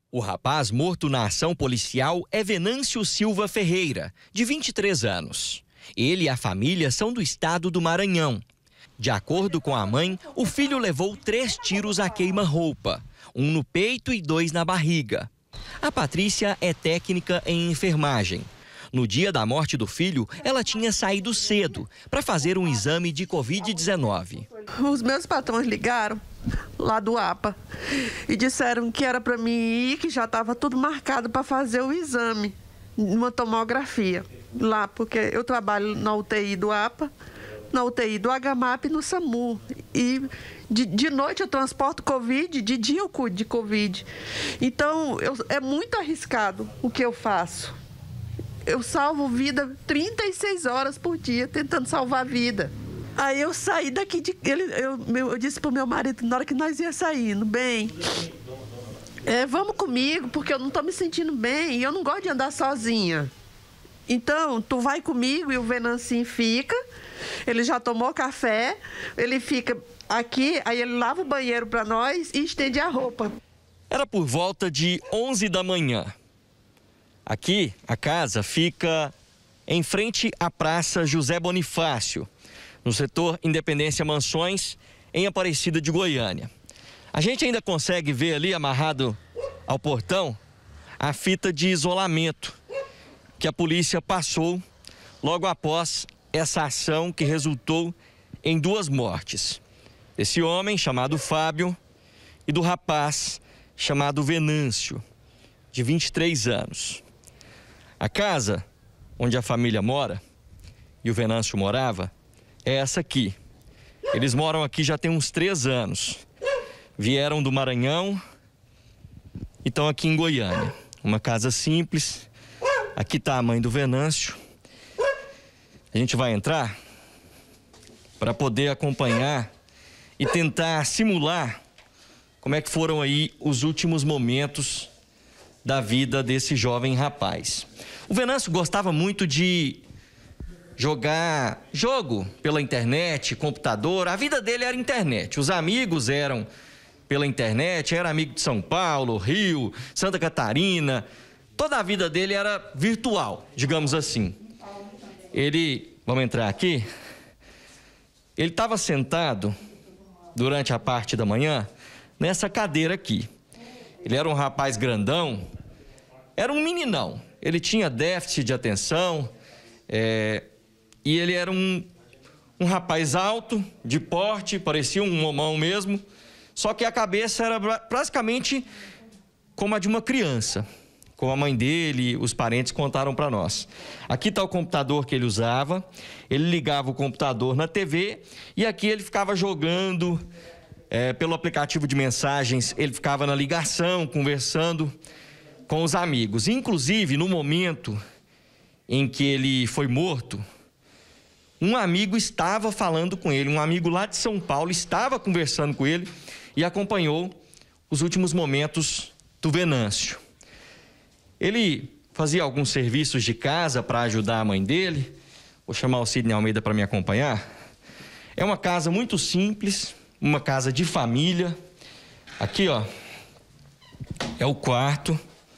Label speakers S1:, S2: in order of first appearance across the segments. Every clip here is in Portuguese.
S1: O rapaz morto na ação policial é Venâncio Silva Ferreira, de 23 anos. Ele e a família são do estado do Maranhão. De acordo com a mãe, o filho levou 3 tiros a queima-roupa, 1 no peito e 2 na barriga. A Patrícia é técnica em enfermagem. No dia da morte do filho, ela tinha saído cedo para fazer um exame de Covid-19.
S2: Os meus patrões ligaram lá do APA e disseram que era para mim ir, que já estava tudo marcado para fazer o exame, uma tomografia lá, porque eu trabalho na UTI do APA, na UTI do HMAP e no SAMU. E de noite eu transporto Covid, de dia eu cuido de Covid. Então, é muito arriscado o que eu faço. Eu salvo vida 36 horas por dia, tentando salvar a vida. Aí eu saí daqui, eu disse pro meu marido, na hora que nós ia saindo, bem, vamos comigo, porque eu não estou me sentindo bem e eu não gosto de andar sozinha. Então, tu vai comigo e o Venancinho fica, ele já tomou café, ele fica aqui, aí ele lava o banheiro para nós e estende a roupa.
S1: Era por volta de 11 da manhã. Aqui, a casa fica em frente à Praça José Bonifácio, no setor Independência Mansões, em Aparecida de Goiânia. A gente ainda consegue ver ali, amarrado ao portão, a fita de isolamento que a polícia passou logo após essa ação que resultou em 2 mortes. Esse homem, chamado Fábio, e do rapaz, chamado Venâncio, de 23 anos. A casa onde a família mora, e o Venâncio morava, é essa aqui. Eles moram aqui já tem uns 3 anos. Vieram do Maranhão e estão aqui em Goiânia. Uma casa simples. Aqui está a mãe do Venâncio. A gente vai entrar para poder acompanhar e tentar simular como é que foram aí os últimos momentos da vida desse jovem rapaz. O Venâncio gostava muito de jogar jogo pela internet, computador. A vida dele era internet. Os amigos eram pela internet, era amigo de São Paulo, Rio, Santa Catarina. Toda a vida dele era virtual, digamos assim. Vamos entrar aqui. Ele estava sentado durante a parte da manhã nessa cadeira aqui. Ele era um rapaz grandão, era um meninão. Ele tinha déficit de atenção, e ele era um rapaz alto, de porte, parecia um homão mesmo, só que a cabeça era praticamente como a de uma criança, como a mãe dele, os parentes contaram para nós. Aqui está o computador que ele usava, ele ligava o computador na TV e aqui ele ficava jogando pelo aplicativo de mensagens, ele ficava na ligação, conversando com os amigos. Inclusive, no momento em que ele foi morto, um amigo estava falando com ele, um amigo lá de São Paulo estava conversando com ele e acompanhou os últimos momentos do Venâncio. Ele fazia alguns serviços de casa para ajudar a mãe dele. Vou chamar o Sidney Almeida para me acompanhar. É uma casa muito simples, uma casa de família. Aqui, ó, é o quarto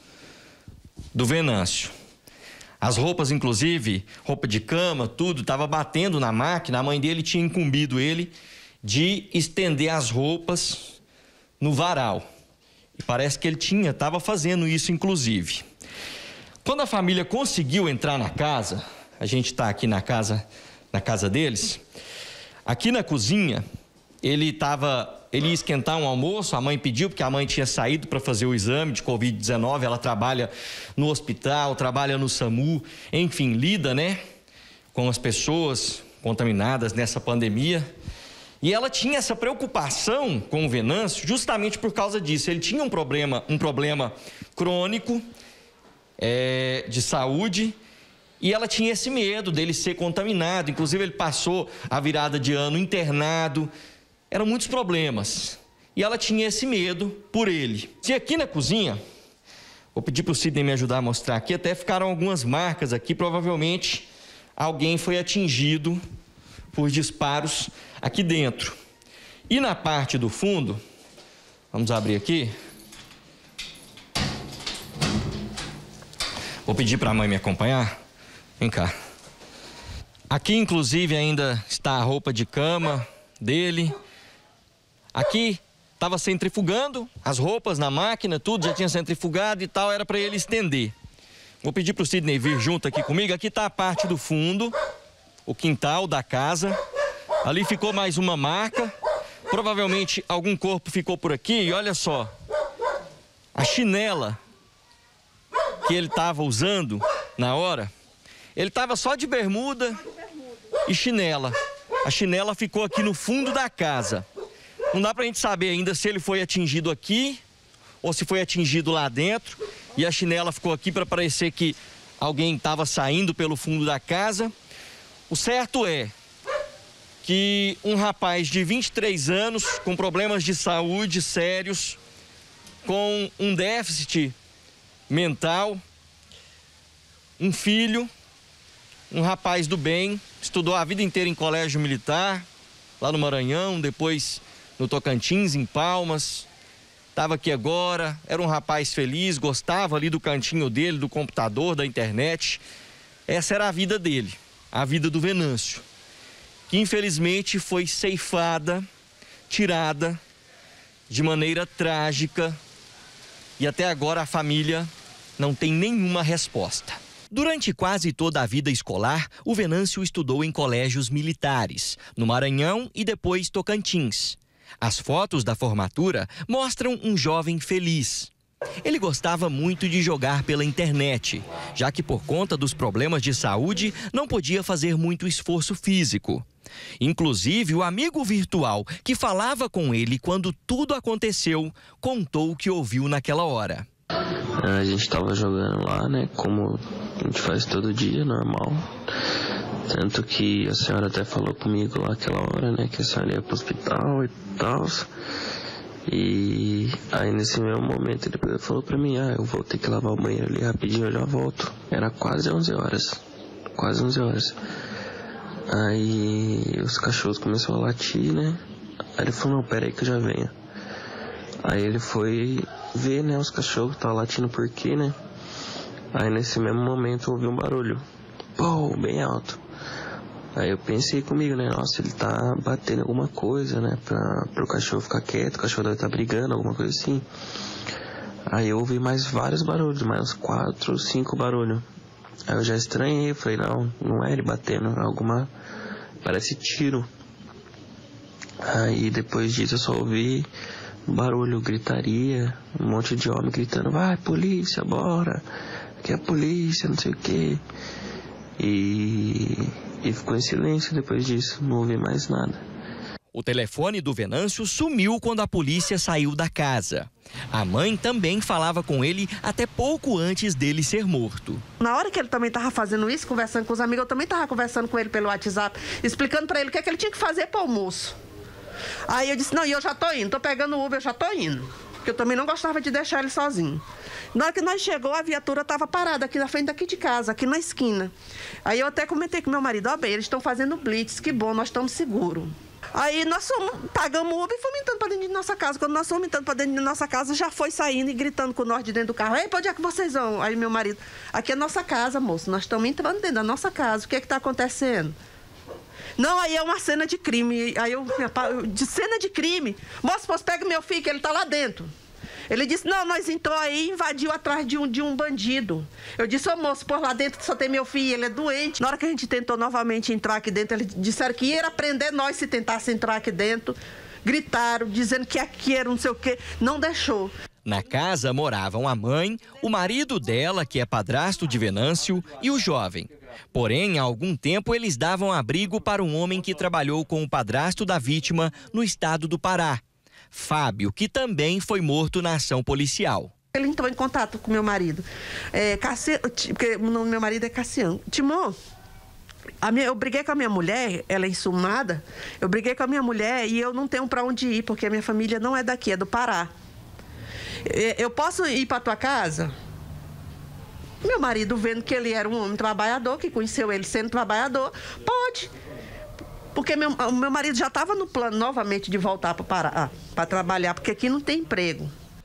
S1: do Venâncio. As roupas, inclusive, roupa de cama, tudo, estava batendo na máquina. A mãe dele tinha incumbido ele de estender as roupas no varal. E parece que ele estava fazendo isso, inclusive. Quando a família conseguiu entrar na casa, a gente está aqui na casa deles, aqui na cozinha, ele ia esquentar um almoço, a mãe pediu, porque a mãe tinha saído para fazer o exame de Covid-19, ela trabalha no hospital, trabalha no SAMU, enfim, lida, com as pessoas contaminadas nessa pandemia. E ela tinha essa preocupação com o Venâncio justamente por causa disso. Ele tinha um problema crônico de saúde e ela tinha esse medo dele ser contaminado. Inclusive, ele passou a virada de ano internado. Eram muitos problemas. E ela tinha esse medo por ele. E aqui na cozinha, vou pedir para o Sidney me ajudar a mostrar aqui, até ficaram algumas marcas aqui. Provavelmente alguém foi atingido por disparos aqui dentro. E na parte do fundo, vamos abrir aqui, Vou pedir para a mãe me acompanhar. Vem cá. Aqui, inclusive, ainda está a roupa de cama dele. Aqui estava centrifugando as roupas na máquina, tudo já tinha centrifugado e tal, era para ele estender. Vou pedir para o Sidney vir junto aqui comigo. Aqui está a parte do fundo, o quintal da casa. Ali ficou mais uma marca. Provavelmente algum corpo ficou por aqui. E olha só, a chinela que ele estava usando na hora, ele estava só de bermuda e chinela. A chinela ficou aqui no fundo da casa. Não dá pra gente saber ainda se ele foi atingido aqui ou se foi atingido lá dentro. E a chinela ficou aqui para parecer que alguém estava saindo pelo fundo da casa. O certo é que um rapaz de 23 anos, com problemas de saúde sérios, com um déficit mental, um filho, um rapaz do bem, estudou a vida inteira em colégio militar, lá no Maranhão, depois no Tocantins, em Palmas. Estava aqui agora, era um rapaz feliz, gostava ali do cantinho dele, do computador, da internet. Essa era a vida dele, a vida do Venâncio, que infelizmente foi ceifada, tirada de maneira trágica, e até agora a família não tem nenhuma resposta. Durante quase toda a vida escolar, o Venâncio estudou em colégios militares, no Maranhão e depois Tocantins. As fotos da formatura mostram um jovem feliz. Ele gostava muito de jogar pela internet, já que por conta dos problemas de saúde não podia fazer muito esforço físico. Inclusive, o amigo virtual que falava com ele quando tudo aconteceu, contou o que ouviu naquela hora.
S3: A gente estava jogando lá, né, como a gente faz todo dia, normal. Tanto que a senhora até falou comigo lá aquela hora, né, que a senhora ia pro hospital e tal. E aí nesse mesmo momento ele falou pra mim, eu vou ter que lavar o banheiro ali rapidinho, eu já volto. Era quase 11 horas, quase 11 horas. Aí os cachorros começaram a latir, né, aí ele falou, não, pera aí que eu já venho. Aí ele foi ver, né, os cachorros estavam latindo por quê, né. Aí nesse mesmo momento eu ouvi um barulho, pô, bem alto. Aí eu pensei comigo, né, nossa, ele tá batendo alguma coisa, né, pro cachorro ficar quieto, o cachorro deve estar brigando, alguma coisa assim. Aí eu ouvi mais vários barulhos, mais uns 4 ou 5 barulhos. Aí eu já estranhei, falei, não é ele batendo, parece tiro. Aí depois disso eu só ouvi barulho, gritaria, um monte de homem gritando, vai polícia, bora, aqui é a polícia, não sei o quê. E ficou em silêncio depois disso, não ouvi mais nada.
S1: O telefone do Venâncio sumiu quando a polícia saiu da casa. A mãe também falava com ele até pouco antes dele ser morto.
S2: Na hora que ele também estava fazendo isso, conversando com os amigos, eu também estava conversando com ele pelo WhatsApp, explicando para ele o que ele tinha que fazer para o almoço. Aí eu disse, não, eu já tô indo, tô pegando o Uber, eu já tô indo. Porque eu também não gostava de deixar ele sozinho. Na hora que nós chegou, a viatura estava parada aqui na frente daqui de casa, aqui na esquina. Aí eu até comentei com meu marido, bem, eles estão fazendo blitz, que bom, nós estamos seguros. Aí nós pagamos o Uber e fomos entrando para dentro de nossa casa. Quando nós fomos entrando para dentro de nossa casa, já foi saindo e gritando com nós de dentro do carro. Ei, pra onde é que vocês vão? Aí meu marido, aqui é nossa casa, moço, nós estamos entrando dentro da nossa casa, o que é que está acontecendo? Não, aí é uma cena de crime. Aí de cena de crime. Moço, pois pega meu filho, que ele tá lá dentro. Ele disse, não, nós entrou aí e invadiu atrás de um bandido. Eu disse, ô moço, por lá dentro só tem meu filho, ele é doente. Na hora que a gente tentou novamente entrar aqui dentro, eles disseram que ia prender nós se tentasse entrar aqui dentro. Gritaram, dizendo que aqui era não sei o quê. Não deixou.
S1: Na casa moravam a mãe, o marido dela, que é padrasto de Venâncio, e o jovem. Porém, há algum tempo eles davam abrigo para um homem que trabalhou com o padrasto da vítima no estado do Pará, Fábio, que também foi morto na ação policial.
S2: Ele entrou em contato com meu marido, porque o nome do meu marido é Cassiano. Timão, eu briguei com a minha mulher, ela é insumada, eu briguei com a minha mulher e eu não tenho para onde ir, porque a minha família não é daqui, é do Pará. Eu posso ir para tua casa? Meu marido, vendo que ele era um homem trabalhador, que conheceu ele sendo trabalhador, pode. Porque o meu marido já estava no plano novamente de voltar para o Pará para trabalhar, porque aqui não tem emprego.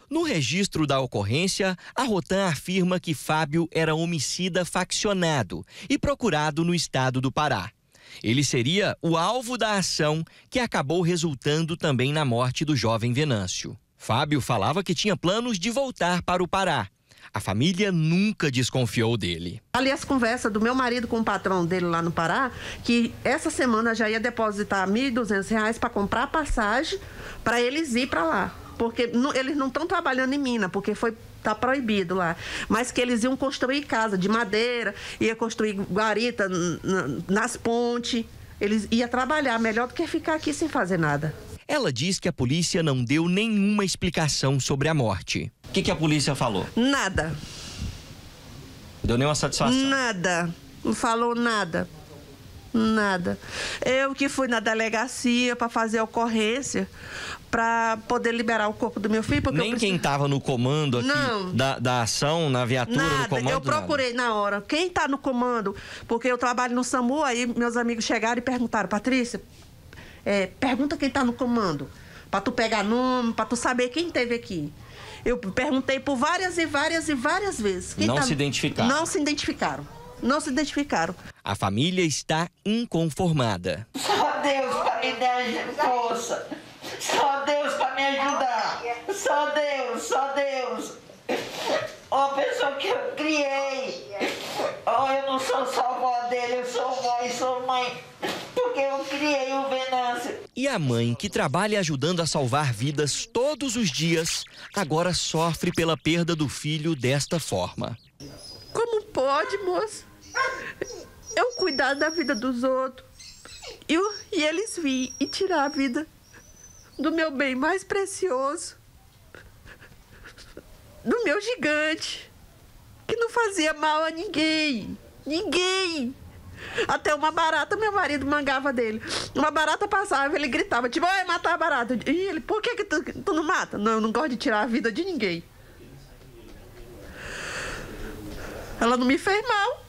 S1: No registro da ocorrência, a Rotan afirma que Fábio era homicida faccionado e procurado no estado do Pará. Ele seria o alvo da ação que acabou resultando também na morte do jovem Venâncio. Fábio falava que tinha planos de voltar para o Pará. A família nunca desconfiou dele.
S2: Ali as conversas do meu marido com o patrão dele lá no Pará, que essa semana já ia depositar R$ 1.200 para comprar a passagem para eles ir para lá. Porque eles não estão trabalhando em mina, porque tá proibido lá. Mas que eles iam construir casa de madeira, ia construir guarita nas pontes. Eles iam trabalhar melhor do que ficar aqui sem fazer nada.
S1: Ela diz que a polícia não deu nenhuma explicação sobre a morte. O que a polícia falou?
S2: Nada.
S1: Deu nenhuma satisfação?
S2: Nada. Não falou nada. Nada. Eu que fui na delegacia para fazer a ocorrência para poder liberar o corpo do meu filho. Porque
S1: nem quem estava no comando aqui da ação, na viatura
S2: nada.
S1: do comando?
S2: Eu procurei na hora. Quem está no comando? Porque eu trabalho no SAMU, aí meus amigos chegaram e perguntaram: Patrícia, pergunta quem está no comando, para tu pegar nome, para tu saber quem teve aqui. Eu perguntei por várias vezes.
S1: Não se identificaram?
S2: Não se identificaram. Não se identificaram.
S1: A família está inconformada.
S4: Só Deus para me dar força. Só Deus para me ajudar. Só Deus, só Deus. Uma pessoa que eu criei. Eu não sou só avó dele, eu sou vó e sou mãe. Porque eu criei o Venâncio.
S1: E a mãe, que trabalha ajudando a salvar vidas todos os dias, agora sofre pela perda do filho desta forma.
S2: Como pode, moça? Eu cuidar da vida dos outros e eles virem e tirar a vida do meu bem mais precioso, do meu gigante, que não fazia mal a ninguém. Ninguém. Até uma barata, meu marido mangava dele. Uma barata passava, ele gritava, tipo, vai matar a barata. E ele, por que tu não mata? Não, eu não gosto de tirar a vida de ninguém. Ela não me fez mal.